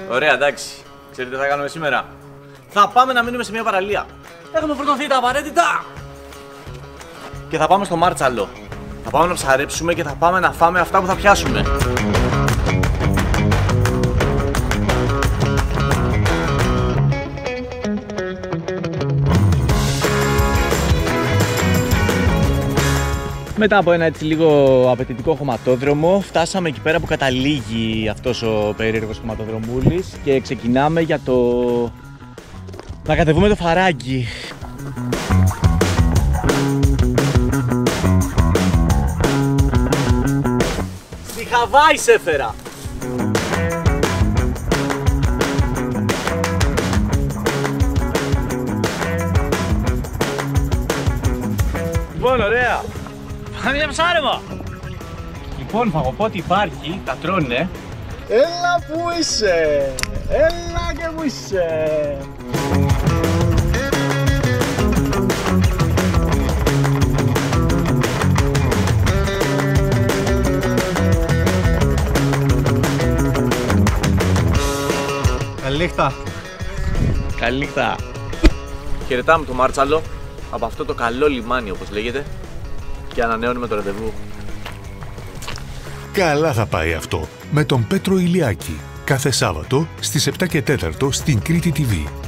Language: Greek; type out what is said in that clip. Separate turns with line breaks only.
Ωραία, εντάξει. Ξέρετε τι θα κάνουμε σήμερα? Θα πάμε να μείνουμε σε μια παραλία. Έχουμε φορτωθεί τα απαραίτητα. Και θα πάμε στο Μάρτσαλο. Θα πάμε να ψαρέψουμε και θα πάμε να φάμε αυτά που θα πιάσουμε. Μετά από ένα έτσι λίγο απαιτητικό χωματόδρομο, φτάσαμε εκεί πέρα που καταλήγει αυτός ο περίεργος χωματοδρομούλης και ξεκινάμε για το... να κατεβούμε το Φαράγγι. Στη Χαβάη σε έφερα! Λοιπόν, ωραία! Πάμε για ψάρεμα! Λοιπόν, θα πω ότι υπάρχει, τα τρώνε.
Έλα που είσαι! Έλα και που είσαι! Καληνύχτα!
Καληνύχτα! Χαιρετάμε το Μάρτσαλο από αυτό το καλό λιμάνι, όπως λέγεται, και ανανεώνουμε το ραντεβού.
Καλά θα πάει αυτό με τον Πέτρο Ηλιάκη κάθε Σάββατο στις 7 και 4 στην Κρήτη TV.